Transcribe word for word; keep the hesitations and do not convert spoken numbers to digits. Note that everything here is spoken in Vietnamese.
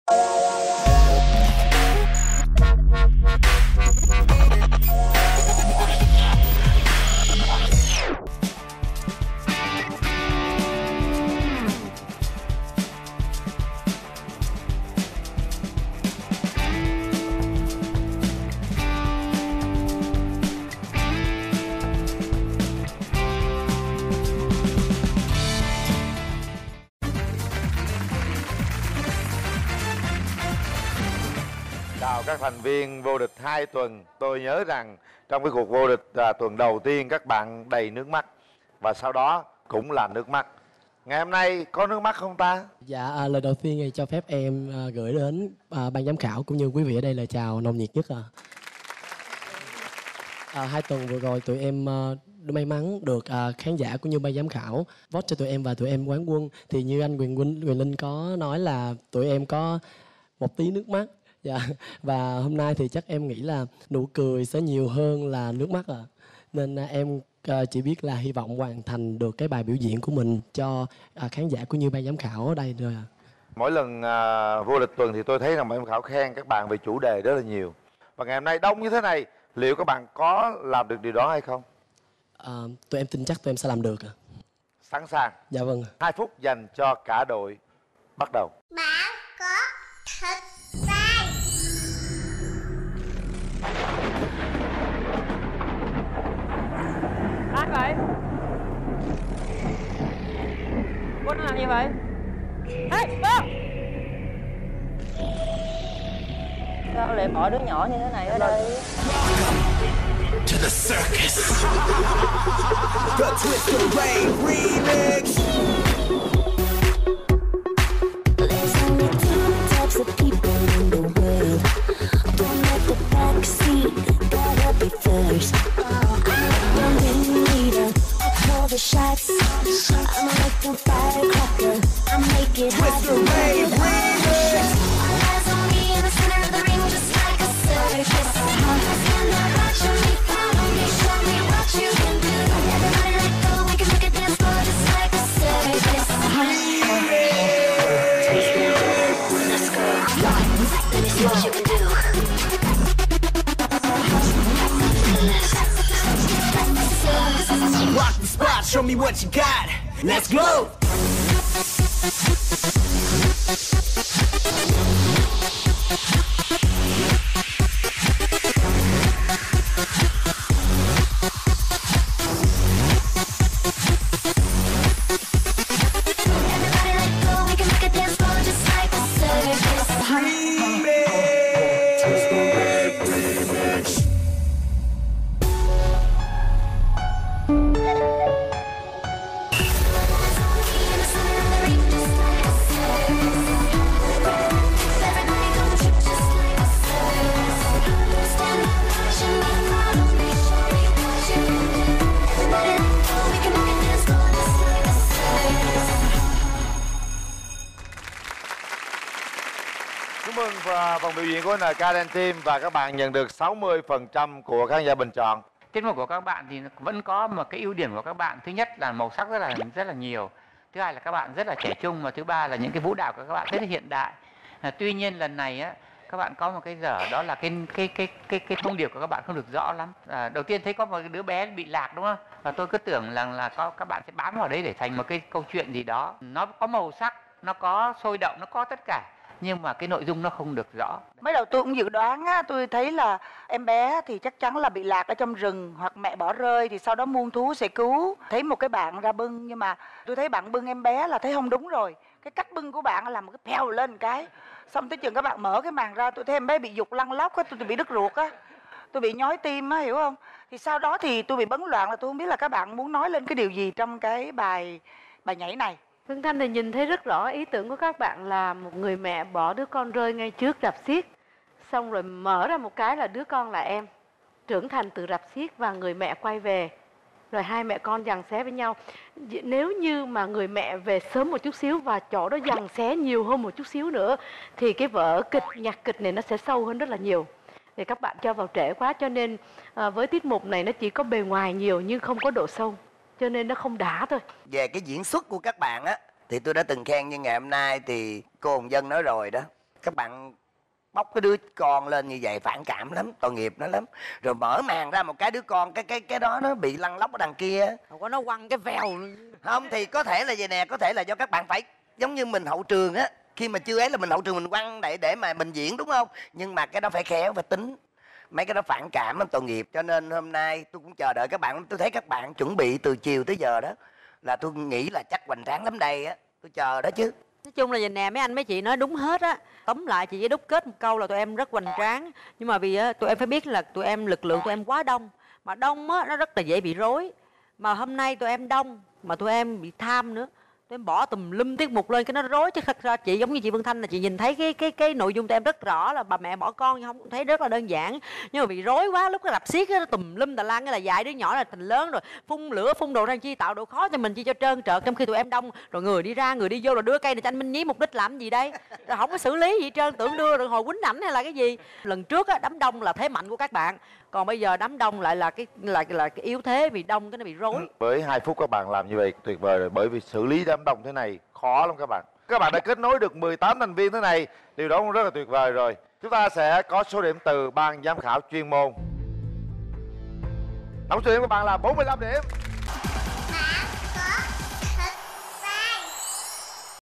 Chào các thành viên vô địch hai tuần. Tôi nhớ rằng trong cái cuộc vô địch à, tuần đầu tiên các bạn đầy nước mắt và sau đó cũng là nước mắt. Ngày hôm nay có nước mắt không ta? Dạ, à, lời đầu tiên thì cho phép em à, gửi đến à, ban giám khảo cũng như quý vị ở đây lời chào nồng nhiệt nhất. À. À, hai tuần vừa rồi tụi em à, may mắn được à, khán giả cũng như ban giám khảo vote cho tụi em và tụi em quán quân. Thì như anh Quyền Quynh, Quyền Linh có nói là tụi em có một tí nước mắt. Dạ. Và hôm nay thì chắc em nghĩ là nụ cười sẽ nhiều hơn là nước mắt ạ. À. Nên à, em à, chỉ biết là hy vọng hoàn thành được cái bài biểu diễn của mình cho à, khán giả cũng như ban giám khảo ở đây rồi ạ. À. Mỗi lần à, vô địch tuần thì tôi thấy rằng ban giám khảo khen các bạn về chủ đề rất là nhiều. Và ngày hôm nay đông như thế này, liệu các bạn có làm được điều đó hay không? À, tụi em tin chắc tụi em sẽ làm được ạ. À. Sẵn sàng? Dạ vâng. Hai phút dành cho cả đội. Bắt đầu. Bạn có thật sai. Ai vậy? Quân làm gì vậy? Ê, bơ! Sao lại bỏ đứa nhỏ như thế này ở đây? To the circus. The Twister Rain remix. There's only two types of people in the world. Don't let the back seat, gotta be first. I'm the ringleader, I call the shots. I'm like a firecracker, I make it hot. Twister Rain remix. Eyes on me in the center of the ring, just like a circus. Stand there, watch me, follow me, show me what you can do. Everybody let go, we can make a dance floor just like a circus. Let's go. Let me see what you can do. Rock the spot, show me what you got. Let's go. Everybody let go, we can make a dance floor just like a circus. Chúc mừng phần biểu diễn của en ca Dance Team và các bạn nhận được sáu mươi phần trăm của khán giả bình chọn. Tiết mục của các bạn thì vẫn có một cái ưu điểm của các bạn. Thứ nhất là màu sắc rất là rất là nhiều. Thứ hai là các bạn rất là trẻ trung, và thứ ba là những cái vũ đạo của các bạn rất là hiện đại. À, tuy nhiên lần này á, các bạn có một cái dở, đó là cái cái cái cái cái thông điệp của các bạn không được rõ lắm. À, đầu tiên thấy có một đứa bé bị lạc đúng không? Và tôi cứ tưởng là là có các bạn sẽ bám vào đấy để thành một cái câu chuyện gì đó. Nó có màu sắc, nó có sôi động, nó có tất cả, nhưng mà cái nội dung nó không được rõ. Mới đầu tôi cũng dự đoán á, tôi thấy là em bé thì chắc chắn là bị lạc ở trong rừng hoặc mẹ bỏ rơi thì sau đó muôn thú sẽ cứu. Thấy một cái bạn ra bưng, nhưng mà tôi thấy bạn bưng em bé là thấy không đúng rồi. Cái cách bưng của bạn là một cái phèo lên cái, xong tới chừng các bạn mở cái màn ra, tôi thấy em bé bị giục lăn lóc á, tôi, tôi bị đứt ruột á, tôi bị nhói tim á, hiểu không? Thì sau đó thì tôi bị bấn loạn, là tôi không biết là các bạn muốn nói lên cái điều gì trong cái bài bài nhảy này. Phương Thanh thì nhìn thấy rất rõ ý tưởng của các bạn là một người mẹ bỏ đứa con rơi ngay trước rạp xiếc, xong rồi mở ra một cái là đứa con là em trưởng thành từ rạp xiếc và người mẹ quay về, rồi hai mẹ con giằng xé với nhau. Nếu như mà người mẹ về sớm một chút xíu và chỗ đó giằng xé nhiều hơn một chút xíu nữa thì cái vở kịch, nhạc kịch này nó sẽ sâu hơn rất là nhiều. Thì các bạn cho vào trễ quá, cho nên à, với tiết mục này nó chỉ có bề ngoài nhiều nhưng không có độ sâu, cho nên nó không đã thôi. Về cái diễn xuất của các bạn á thì tôi đã từng khen, nhưng ngày hôm nay thì cô Hồng Vân nói rồi đó, Các bạn bóc cái đứa con lên như vậy phản cảm lắm, tội nghiệp nó lắm. Rồi mở màn ra một cái đứa con, cái cái cái đó nó bị lăn lóc ở đằng kia. Không có nó quăng cái vèo. Không thì có thể là vậy nè, có thể là do các bạn phải giống như mình hậu trường á, khi mà chưa ấy là mình hậu trường mình quăng để để mà mình diễn, đúng không? Nhưng mà cái đó phải khéo, phải tính. Mấy cái đó phản cảm lắm, tội nghiệp. Cho nên hôm nay tôi cũng chờ đợi các bạn. Tôi thấy các bạn chuẩn bị từ chiều tới giờ đó, là tôi nghĩ là chắc hoành tráng lắm đây á. Tôi chờ đó chứ. Nói chung là vậy nè, mấy anh mấy chị nói đúng hết á. Tóm lại chị với Đúc kết một câu là tụi em rất hoành tráng. Nhưng mà vì á, tụi em phải biết là tụi em lực lượng tụi em quá đông. Mà đông á, nó rất là dễ bị rối. Mà hôm nay tụi em đông, mà tụi em bị tham nữa. Tụi em bỏ tùm lum tiết mục lên cái nó rối. Chứ thật ra chị giống như chị Vân Thanh là chị nhìn thấy cái cái cái nội dung tụi em rất rõ là bà mẹ bỏ con, không thấy rất là đơn giản. Nhưng mà bị rối quá, lúc cái rạp xiết nó tùm lum tà lan, cái là dạy đứa nhỏ là thành lớn rồi, phun lửa phun đồ ra chi, tạo độ khó cho mình chi cho trơn trợt. Trong khi tụi em đông rồi, người đi ra người đi vô, rồi đưa cây này cho anh Minh Nhí mục đích làm gì đây, rồi không có xử lý gì trơn, tưởng đưa rồi hồi quýnh ảnh hay là cái gì. Lần trước á, đám đông là thế mạnh của các bạn, còn bây giờ đám đông lại là cái là là cái yếu thế, vì đông cái nó bị rối. Với hai phút các bạn làm như vậy tuyệt vời rồi, bởi vì xử lý đám đông thế này khó lắm các bạn. Các bạn đã kết nối được mười tám thành viên thế này, điều đó cũng rất là tuyệt vời rồi. Chúng ta sẽ có số điểm từ ban giám khảo chuyên môn. Tổng số điểm của bạn là bốn mươi lăm điểm.